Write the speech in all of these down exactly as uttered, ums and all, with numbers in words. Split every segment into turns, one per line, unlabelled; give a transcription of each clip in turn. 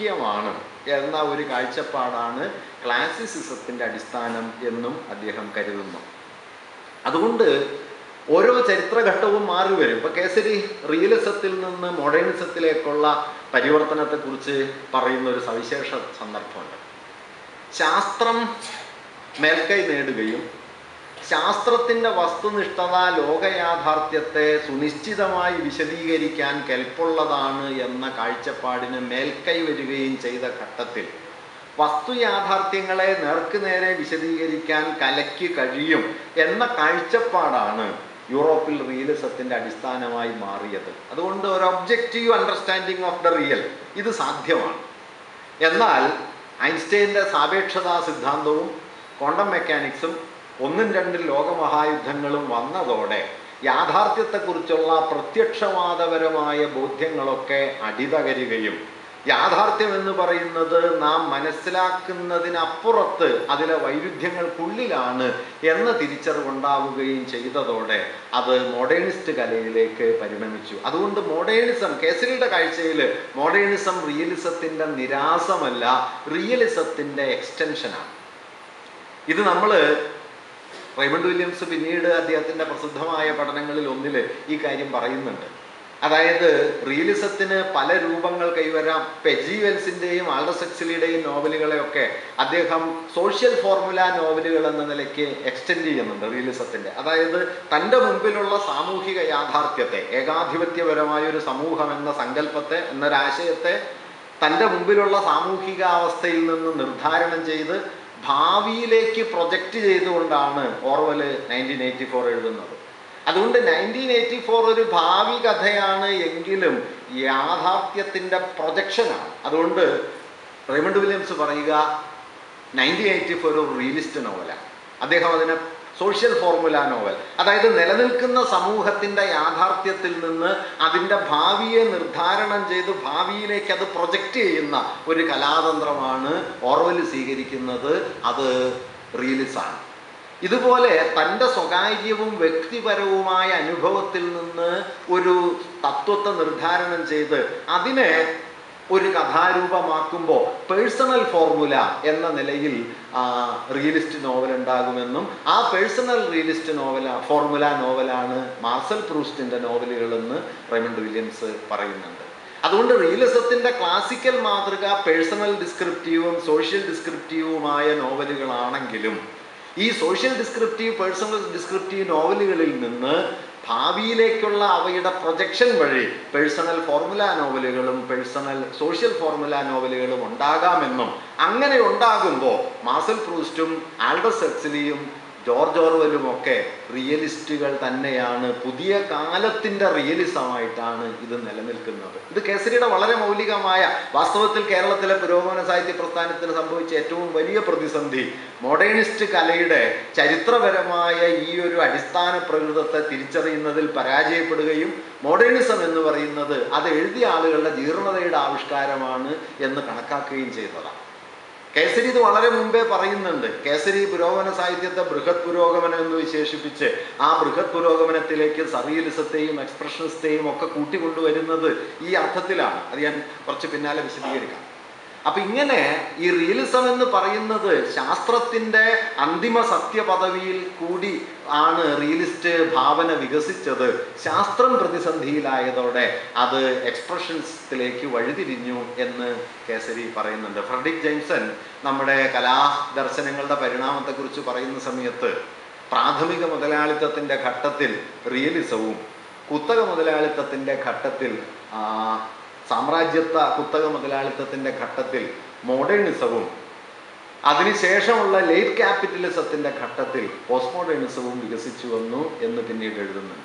മുഖ്യമാണ് എന്ന ഒരു കാഴ്ചപ്പാടാണ് ക്ലാസിസിസത്തിൻ്റെ അടിസ്ഥാനം എന്നും അദ്ദേഹം കരുതുന്നു. അതുകൊണ്ട് ഓരോ ചരിത്രഘട്ടവും മാറി വരും. ഇപ്പോൾ കേസരി റിയലിസത്തിൽ നിന്ന് മോഡേണിസത്തിലേക്കുള്ള പരിവർത്തനത്തെക്കുറിച്ച് പറയുന്ന ഒരു സവിശേഷ സന്ദർഭമുണ്ട്. ശാസ്ത്രം മേൽക്കൈ നേടുകയും ശാസ്ത്രത്തിൻ്റെ വസ്തുനിഷ്ഠത ലോകയാഥാർത്ഥ്യത്തെ സുനിശ്ചിതമായി വിശദീകരിക്കാൻ കെൽപ്പുള്ളതാണ് എന്ന കാഴ്ചപ്പാടിന് മേൽക്കൈ വരികയും ചെയ്ത ഘട്ടത്തിൽ വസ്തുയാഥാർത്ഥ്യങ്ങളെ നേർക്കുനേരെ വിശദീകരിക്കാൻ കലയ്ക്ക് കഴിയും എന്ന കാഴ്ചപ്പാടാണ് യൂറോപ്പിൽ റിയലിസത്തിൻ്റെ അടിസ്ഥാനമായി മാറിയത്. അതുകൊണ്ട് ഒരു objective understanding of the real ഇത് സാധ്യമാണ്. എന്നാൽ ഐൻസ്റ്റൈൻ്റെ സാപേക്ഷതാ സിദ്ധാന്തവും ക്വാണ്ടം മെക്കാനിക്സും ഒന്നും രണ്ടും ലോകമഹായുദ്ധങ്ങളും വന്നതോടെ യാഥാർത്ഥ്യത്തെക്കുറിച്ചുള്ള പ്രത്യക്ഷവാദപരമായ ബോധ്യങ്ങളൊക്കെ അടിതകരുകയും യാഥാർത്ഥ്യം എന്ന് പറയുന്നത് നാം മനസ്സിലാക്കുന്നതിനപ്പുറത്ത് അതിലെ വൈരുദ്ധ്യങ്ങൾക്കുള്ളിലാണ് എന്ന തിരിച്ചറിവുണ്ടാവുകയും ചെയ്തതോടെ അത് മോഡേണിസ്റ്റ് കലയിലേക്ക് പരിണമിച്ചു. അതുകൊണ്ട് മോഡേണിസം കേസരിയുടെ കാഴ്ചയിൽ മോഡേണിസം റിയലിസത്തിൻ്റെ നിരാസമല്ല, റിയലിസത്തിൻ്റെ എക്സ്റ്റൻഷനാണ്. ഇത് നമ്മൾ റെയ്മണ്ട് വില്യംസ് പിന്നീട് അദ്ദേഹത്തിൻ്റെ പ്രസിദ്ധമായ പഠനങ്ങളിൽ ഒന്നിൽ ഈ കാര്യം പറയുന്നുണ്ട്. അതായത് റിയലിസത്തിന് പല രൂപങ്ങൾ കൈവരാം. പെജി വെൽസിൻ്റെയും ആൽഡസ് ഹക്സ്ലിയുടെയും നോവലുകളെയൊക്കെ അദ്ദേഹം സോഷ്യൽ ഫോർമുല നോവലുകൾ എന്ന നിലയ്ക്ക് എക്സ്റ്റെൻഡ് ചെയ്യുന്നുണ്ട് റിയലിസത്തിൻ്റെ. അതായത് തൻ്റെ മുമ്പിലുള്ള സാമൂഹിക യാഥാർത്ഥ്യത്തെ, ഏകാധിപത്യപരമായ ഒരു സമൂഹം എന്ന സങ്കല്പത്തെ, എന്നൊരാശയത്തെ തൻ്റെ മുമ്പിലുള്ള സാമൂഹികാവസ്ഥയിൽ നിന്ന് നിർദ്ധാരണം ചെയ്ത് ഭാവിയിലേക്ക് പ്രൊജക്റ്റ് ചെയ്തുകൊണ്ടാണ് ഓർവെൽ നയൻറ്റീൻ എയ്റ്റി ഫോർ എഴുതുന്നത്. അതുകൊണ്ട് നയൻറ്റീൻ എയ്റ്റി ഫോർ ഒരു ഭാവി കഥയാണ് എങ്കിലും യാഥാർത്ഥ്യത്തിൻ്റെ പ്രൊജക്ഷനാണ്. അതുകൊണ്ട് റെയ്മണ്ട് വില്യംസ് പറയുക നയൻറ്റീൻ എയ്റ്റി ഫോർ ഒരു റിയലിസ്റ്റ് നോവലാണ്. അദ്ദേഹം അതിനെ സോഷ്യൽ ഫോർമുല നോവൽ, അതായത് നിലനിൽക്കുന്ന സമൂഹത്തിൻ്റെ യാഥാർത്ഥ്യത്തിൽ നിന്ന് അതിൻ്റെ ഭാവിയെ നിർദ്ധാരണം ചെയ്ത് ഭാവിയിലേക്ക് അത് പ്രൊജക്റ്റ് ചെയ്യുന്ന ഒരു കലാതന്ത്രമാണ് ഓർവെൽ സ്വീകരിക്കുന്നത്. അത് റിയലിസമാണ്. ഇതുപോലെ തൻ്റെ സ്വകാര്യവും വ്യക്തിപരവുമായ അനുഭവത്തിൽ നിന്ന് ഒരു തത്വത്തെ നിർദ്ധാരണം ചെയ്ത് അതിനെ ഒരു കഥാരൂപമാക്കുമ്പോൾ പേഴ്സണൽ ഫോർമുല എന്ന നിലയിൽ റിയലിസ്റ്റ് നോവൽ ഉണ്ടാകുമെന്നും ആ പേഴ്സണൽ റിയലിസ്റ്റ് നോവല ഫോർമുല നോവലാണ് മാർസൽ പ്രൂസ്റ്റിൻ്റെ നോവലുകളെന്ന് റെയ്മണ്ട് വില്യംസ് പറയുന്നുണ്ട്. അതുകൊണ്ട് റിയലിസത്തിൻ്റെ ക്ലാസിക്കൽ മാതൃക പേഴ്സണൽ ഡിസ്ക്രിപ്റ്റീവും സോഷ്യൽ ഡിസ്ക്രിപ്റ്റീവുമായ നോവലുകളാണെങ്കിലും ഈ സോഷ്യൽ ഡിസ്ക്രിപ്റ്റീവ് പേഴ്സണൽ ഡിസ്ക്രിപ്റ്റീവ് നോവലുകളിൽ നിന്ന് ഭാവിയിലേക്കുള്ള അവയുടെ പ്രൊജക്ഷൻ വഴി പേഴ്സണൽ ഫോർമുല നോവലുകളും പേഴ്സണൽ സോഷ്യൽ ഫോർമുല നോവലുകളും ഉണ്ടാകാമെന്നും അങ്ങനെ ഉണ്ടാകുമ്പോൾ മാർസൽ പ്രൂസ്റ്റും ആൽഡസ് ഹക്സ്ലിയും ജോർജ് ഓർവെലും ഒക്കെ റിയലിസ്റ്റുകൾ തന്നെയാണ്. പുതിയ കാലത്തിൻ്റെ റിയലിസമായിട്ടാണ് ഇത് നിലനിൽക്കുന്നത്. ഇത് കേസരിയുടെ വളരെ മൗലികമായ, വാസ്തവത്തിൽ കേരളത്തിലെ പുരോഗമന സാഹിത്യ പ്രസ്ഥാനത്തിന് സംഭവിച്ച ഏറ്റവും വലിയ പ്രതിസന്ധി മോഡേണിസ്റ്റ് കലയുടെ ചരിത്രപരമായ ഈ ഒരു അടിസ്ഥാന പ്രകൃതത്തെ തിരിച്ചറിയുന്നതിൽ പരാജയപ്പെടുകയും മോഡേണിസം എന്ന് പറയുന്നത് അത് എഴുതിയ ആളുകളുടെ ജീർണതയുടെ ആവിഷ്കാരമാണ് എന്ന് കണക്കാക്കുകയും ചെയ്തതാണ്. കേസരി ഇത് വളരെ മുമ്പേ പറയുന്നുണ്ട്. കേസരി പുരോഗമന സാഹിത്യത്തെ ബൃഹത് പുരോഗമനം എന്ന് വിശേഷിപ്പിച്ച് ആ ബൃഹത് പുരോഗമനത്തിലേക്ക് സറിയലിസത്തെയും എക്സ്പ്രഷനിസത്തെയും ഒക്കെ കൂട്ടിക്കൊണ്ടുവരുന്നത് ഈ അർത്ഥത്തിലാണ്. അത് ഞാൻ കുറച്ച് പിന്നാലെ വിശദീകരിക്കാം. അപ്പം ഇങ്ങനെ ഈ റിയലിസം എന്ന് പറയുന്നത് ശാസ്ത്രത്തിൻ്റെ അന്തിമ സത്യപദവിയിൽ കൂടി ആണ് റിയലിസ്റ്റ് ഭാവന വികസിച്ചത്. ശാസ്ത്രം പ്രതിസന്ധിയിലായതോടെ അത് എക്സ്പ്രഷൻസിലേക്ക് വഴിതിരിഞ്ഞു എന്ന് കേസരി പറയുന്നുണ്ട്. ഫ്രെഡറിക് ജെയിംസൺ നമ്മുടെ കലാദർശനങ്ങളുടെ പരിണാമത്തെക്കുറിച്ച് പറയുന്ന സമയത്ത് പ്രാഥമിക മുതലാളിത്തത്തിൻ്റെ ഘട്ടത്തിൽ റിയലിസവും കുത്തക മുതലാളിത്തത്തിൻ്റെ ഘട്ടത്തിൽ സാമ്രാജ്യത്വ കുത്തക മുതലാളിത്തത്തിൻ്റെ ഘട്ടത്തിൽ മോഡേണിസവും അതിനുശേഷമുള്ള ലേറ്റ് ക്യാപിറ്റലിസത്തിൻ്റെ ഘട്ടത്തിൽ പോസ്റ്റ് മോഡേണിസവും വികസിച്ചു വന്നു എന്ന് പിന്നീട് എഴുതുന്നുണ്ട്.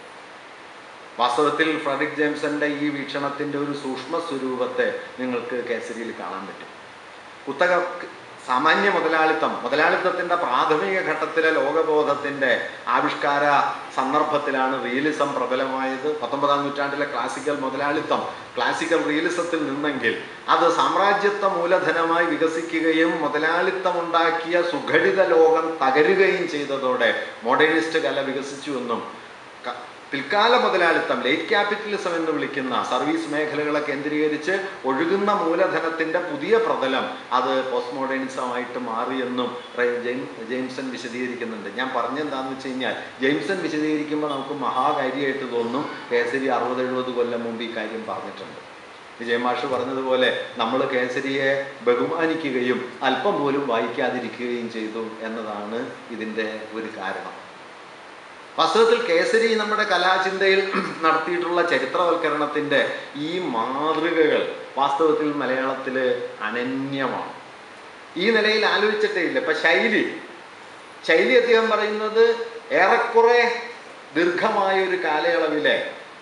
വാസ്തവത്തിൽ ഫ്രെഡറിക് ജെയിംസന്റെ ഈ വീക്ഷണത്തിൻ്റെ ഒരു സൂക്ഷ്മ സ്വരൂപത്തെ നിങ്ങൾക്ക് കേസരിയിൽ കാണാൻ പറ്റും. കുത്തക സാമാന്യ മുതലാളിത്തം മുതലാളിത്തത്തിൻ്റെ പ്രാഥമിക ഘട്ടത്തിലെ ലോകബോധത്തിൻ്റെ ആവിഷ്കാര സന്ദർഭത്തിലാണ് റിയലിസം പ്രബലമായത്. പത്തൊമ്പതാം നൂറ്റാണ്ടിലെ ക്ലാസിക്കൽ മുതലാളിത്തം ക്ലാസിക്കൽ റിയലിസത്തിൽ നിന്നെങ്കിൽ അത് സാമ്രാജ്യത്വ മൂലധനമായി വികസിക്കുകയും മുതലാളിത്തമുണ്ടാക്കിയ സുഘടിത ലോകം തകരുകയും ചെയ്തതോടെ മോഡേണിസ്റ്റ് കല വികസിച്ചുവെന്നും പിൽക്കാല മുതലാളിത്തം, ലേറ്റ് ക്യാപിറ്റലിസം എന്ന് വിളിക്കുന്ന സർവീസ് മേഖലകളെ കേന്ദ്രീകരിച്ച് ഒഴുകുന്ന മൂലധനത്തിൻ്റെ പുതിയ പ്രതലം അത് പോസ്റ്റ് മോഡേണിസമായിട്ട് മാറിയെന്നും ജെയിംസൺ വിശദീകരിക്കുന്നുണ്ട്. ഞാൻ പറഞ്ഞെന്താണെന്ന് വെച്ച് കഴിഞ്ഞാൽ, ജെയിംസൺ വിശദീകരിക്കുമ്പോൾ നമുക്ക് മഹാകാര്യമായിട്ട് തോന്നും, കേസരി അറുപത് എഴുപത് കൊല്ലം മുമ്പ് ഈ കാര്യം പറഞ്ഞിട്ടുണ്ട്. വിജയമാഷ് പറഞ്ഞതുപോലെ നമ്മൾ കേസരിയെ ബഹുമാനിക്കുകയും അല്പം പോലും വായിക്കാതിരിക്കുകയും ചെയ്തു എന്നതാണ് ഇതിൻ്റെ ഒരു കാരണം. വാസ്തവത്തിൽ കേസരി നമ്മുടെ കലാചിന്തയിൽ നടത്തിയിട്ടുള്ള ചരിത്രവൽക്കരണത്തിൻ്റെ ഈ മാതൃകകൾ വാസ്തവത്തിൽ മലയാളത്തിൽ അനന്യമാണ്. ഈ നിലയിൽ ആലോചിച്ചിട്ടേ ഇല്ല. ഇപ്പം ശൈലി ശൈലി അദ്ദേഹം പറയുന്നത് ഏറെക്കുറെ ദീർഘമായൊരു കാലയളവിലെ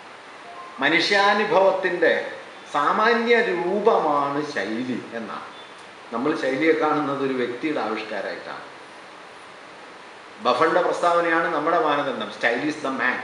മനുഷ്യാനുഭവത്തിൻ്റെ സാമാന്യ രൂപമാണ് ശൈലി എന്നാണ്. നമ്മൾ ശൈലിയെ കാണുന്നത് ഒരു വ്യക്തിയുടെ ആവിഷ്കാരമായിട്ടാണ്. ബഫന്റെ പ്രസ്താവനയാണ് നമ്മുടെ മാനദണ്ഡം, സ്റ്റൈൽ ഈസ് ദ മാൻ.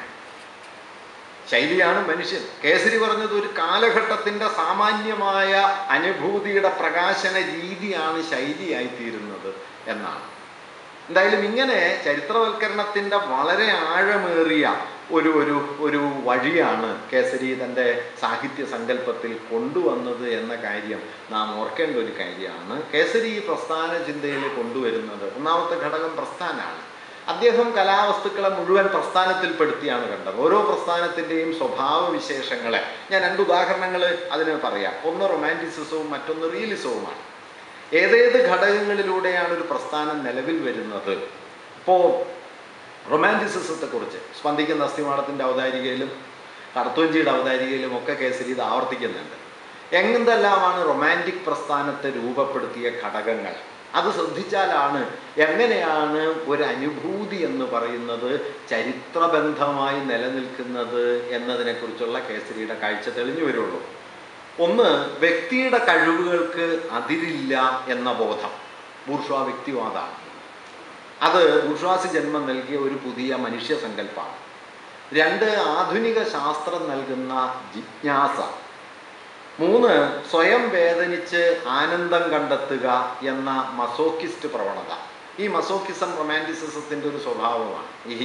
ശൈലിയാണ് മനുഷ്യൻ. കേസരി പറഞ്ഞത് ഒരു കാലഘട്ടത്തിൻ്റെ സാമാന്യമായ അനുഭൂതിയുടെ പ്രകാശന രീതിയാണ് ശൈലിയായിത്തീരുന്നത് എന്നാണ്. എന്തായാലും ഇങ്ങനെ ചരിത്രവൽക്കരണത്തിൻ്റെ വളരെ ആഴമേറിയ ഒരു ഒരു ഒരു വഴിയാണ് കേസരി തൻ്റെ സാഹിത്യ സങ്കല്പത്തിൽ കൊണ്ടുവന്നത് എന്ന കാര്യം നാം ഓർക്കേണ്ട ഒരു കാര്യമാണ്. കേസരി ഈ പ്രസ്ഥാന ചിന്തയിൽ കൊണ്ടുവരുന്നത് ഒന്നാമത്തെ ഘടകം പ്രസ്ഥാനമാണ്. അദ്ദേഹം കലാവസ്തുക്കളെ മുഴുവൻ പ്രസ്ഥാനത്തിൽപ്പെടുത്തിയാണ് കണ്ടത്. ഓരോ പ്രസ്ഥാനത്തിൻ്റെയും സ്വഭാവ വിശേഷങ്ങളെ ഞാൻ രണ്ട് ഉദാഹരണങ്ങൾ അതിന് പറയാം. ഒന്ന് റൊമാൻറ്റിസിസവും മറ്റൊന്ന് റിയലിസവുമാണ്. ഏതേത് ഘടകങ്ങളിലൂടെയാണ് ഒരു പ്രസ്ഥാനം നിലവിൽ വരുന്നത്? ഇപ്പോൾ റൊമാൻറ്റിസിസത്തെക്കുറിച്ച് സ്പന്ദിക്കുന്ന അസ്ഥിമാടത്തിൻ്റെ അവതാരികയിലും കടത്തുവഞ്ചിയുടെ അവതാരികയിലും ഒക്കെ കേസരി ഇത് ആവർത്തിക്കുന്നുണ്ട്. എന്തെല്ലാമാണ് റൊമാൻറ്റിക് പ്രസ്ഥാനത്തെ രൂപപ്പെടുത്തിയ ഘടകങ്ങൾ? അത് ശ്രദ്ധിച്ചാലാണ് എങ്ങനെയാണ് ഒരു അനുഭൂതി എന്ന് പറയുന്നത് ചരിത്രബന്ധമായി നിലനിൽക്കുന്നത് എന്നതിനെക്കുറിച്ചുള്ള കേസരിയുടെ കാഴ്ച തെളിഞ്ഞു വരുള്ളൂ. ഒന്ന്, വ്യക്തിയുടെ കഴിവുകൾക്ക് അതിരില്ല എന്ന ബോധം ബൂർഷ്വാ വ്യക്തിവാദമാണ്. അത് ബൂർഷ്വാസി ജന്മം നൽകിയ ഒരു പുതിയ മനുഷ്യ സങ്കല്പമാണ്. രണ്ട്, ആധുനിക ശാസ്ത്രം നൽകുന്ന ജിജ്ഞാസ. മൂന്ന്, സ്വയം വേദനിച്ച് ആനന്ദം കണ്ടെത്തുക എന്ന മസോക്കിസ്റ്റ് പ്രവണത. ഈ മസോക്കിസം റൊമാൻറ്റിസിസത്തിൻ്റെ ഒരു സ്വഭാവമാണ്. ഈ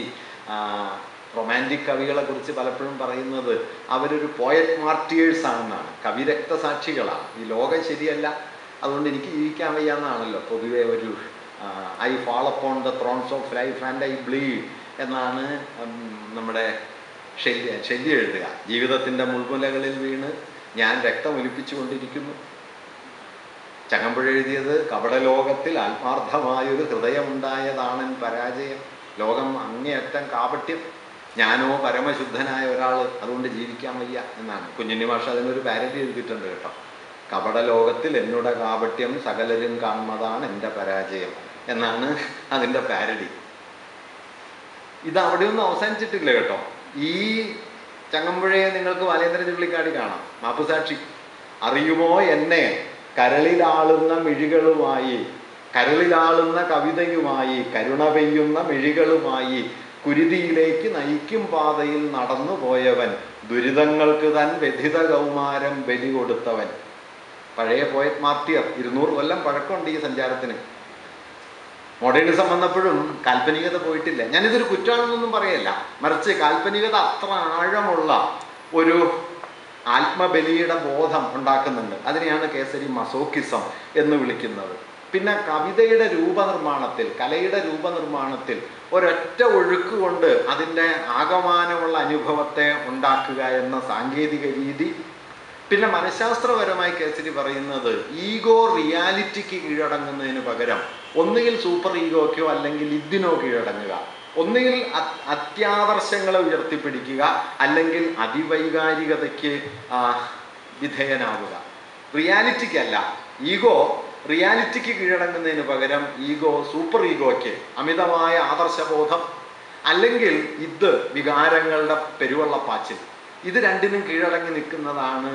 റൊമാൻറ്റിക് കവികളെ കുറിച്ച് പലപ്പോഴും പറയുന്നത് അവരൊരു പോയറ്റ് മാർട്ടിയേഴ്സ് ആണെന്നാണ്, കവിരക്തസാക്ഷികളാണ്. ഈ ലോകം ശരിയല്ല, അതുകൊണ്ട് എനിക്ക് ജീവിക്കാൻ വയ്യ എന്നാണല്ലോ പൊതുവെ ഒരു I fall upon the thorns of life and I bleed എന്നാണ് നമ്മുടെ ശല്യ ശല്യം എഴുതുക. ജീവിതത്തിൻ്റെ മുൾമുലകളിൽ വീണ് ഞാൻ രക്തമൊലിപ്പിച്ചു കൊണ്ടിരിക്കുന്നു. ചങ്ങമ്പുഴ എഴുതിയത് കപടലോകത്തിൽ ആത്മാർത്ഥമായൊരു ഹൃദയമുണ്ടായതാണൻ പരാജയം, ലോകം അങ്ങേയറ്റം കാപട്യം, ഞാനോ പരമശുദ്ധനായ ഒരാൾ, അതുകൊണ്ട് ജീവിക്കാൻ വയ്യ എന്നാണ്. കുഞ്ഞുണ്ണി മാഷ് അതിനൊരു പാരഡി എഴുതിയിട്ടുണ്ട് കേട്ടോ. കപടലോകത്തിൽ എന്നുടെ കാപട്യം സകലരും കാൺമതാണ് എൻ്റെ പരാജയം എന്നാണ് അതിൻ്റെ പാരഡി. ഇത് അവിടെയൊന്നും അവസാനിച്ചിട്ടില്ല കേട്ടോ. ഈ ചങ്ങമ്പുഴയെ നിങ്ങൾക്ക് ബാലേന്ദ്ര ചുള്ളിക്കാടി കാണാം. മാപ്പുസാക്ഷി. അറിയുമോ എന്നെ കരളിലാളുന്ന മിഴികളുമായി, കരളിലാളുന്ന കവിതയുമായി, കരുണ പെയ്യുന്ന മിഴികളുമായി കുരുതിയിലേക്ക് നയിക്കും പാതയിൽ നടന്നു പോയവൻ, ദുരിതങ്ങൾക്ക് തൻ വ്യഥിത കൗമാരം ബലി കൊടുത്തവൻ. പഴയ പോയറ്റ് മാർട്ടിയർ. ഇരുന്നൂറ് കൊല്ലം പഴക്കമുണ്ട് ഈ സഞ്ചാരത്തിന്. മോഡേണിസം വന്നപ്പോഴും കാൽപ്പനികത പോയിട്ടില്ല. ഞാനിതൊരു കുറ്റമാണെന്നൊന്നും പറയല്ല, മറിച്ച് കാൽപ്പനികത അത്ര ആഴമുള്ള ഒരു ആത്മബലിയുടെ ബോധം ഉണ്ടാക്കുന്നുണ്ട്. അതിനെയാണ് കേസരി മസോക്കിസം എന്ന് വിളിക്കുന്നത്. പിന്നെ കവിതയുടെ രൂപനിർമ്മാണത്തിൽ, കലയുടെ രൂപനിർമ്മാണത്തിൽ ഒരൊറ്റ ഒഴുക്ക് കൊണ്ട് അതിൻ്റെ ആകമാനമുള്ള അനുഭവത്തെ ഉണ്ടാക്കുക എന്ന സാങ്കേതിക രീതി. പിന്നെ മനഃശാസ്ത്രപരമായി കേസരി പറയുന്നത് ഈഗോ റിയാലിറ്റിക്ക് കീഴടങ്ങുന്നതിന് പകരം ഒന്നുകിൽ സൂപ്പർ ഈഗോയ്ക്കോ അല്ലെങ്കിൽ ഇതിനോ കീഴടങ്ങുക. ഒന്നുകിൽ അത്യാദർശങ്ങളെ ഉയർത്തിപ്പിടിക്കുക, അല്ലെങ്കിൽ അതിവൈകാരികതയ്ക്ക് വിധേയനാവുക. റിയാലിറ്റിക്കല്ല. ഈഗോ റിയാലിറ്റിക്ക് കീഴടങ്ങുന്നതിന് പകരം ഈഗോ സൂപ്പർ ഈഗോയ്ക്ക്, അമിതമായ ആദർശബോധം, അല്ലെങ്കിൽ ഇത് വികാരങ്ങളുടെ പെരുവള്ളപ്പാച്ചിൽ, ഇത് രണ്ടിനും കീഴടങ്ങി നിൽക്കുന്നതാണ്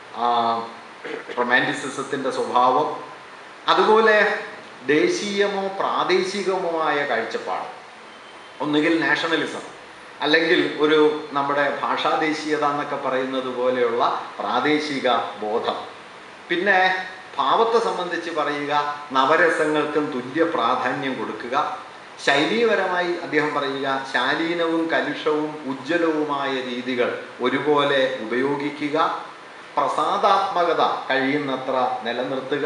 റൊമാൻറ്റിസിസത്തിൻ്റെ സ്വഭാവം. അതുപോലെ ദേശീയമോ പ്രാദേശികമോ ആയ കാഴ്ചപ്പാട്, ഒന്നുകിൽ നാഷണലിസം അല്ലെങ്കിൽ ഒരു നമ്മുടെ ഭാഷാദേശീയത എന്നൊക്കെ പറയുന്നത് പോലെയുള്ള പ്രാദേശിക ബോധം. പിന്നെ ഭാവത്തെ സംബന്ധിച്ച് പറയുക, നവരസങ്ങൾക്കും തുല്യ പ്രാധാന്യം കൊടുക്കുക, ശൈലീപരമായി അദ്ദേഹം പറയുക, ശാലീനവും കലുഷവും ഉജ്ജ്വലവുമായ രീതികൾ ഒരുപോലെ ഉപയോഗിക്കുക, പ്രസാദാത്മകത കഴിയുന്നത്ര നിലനിർത്തുക,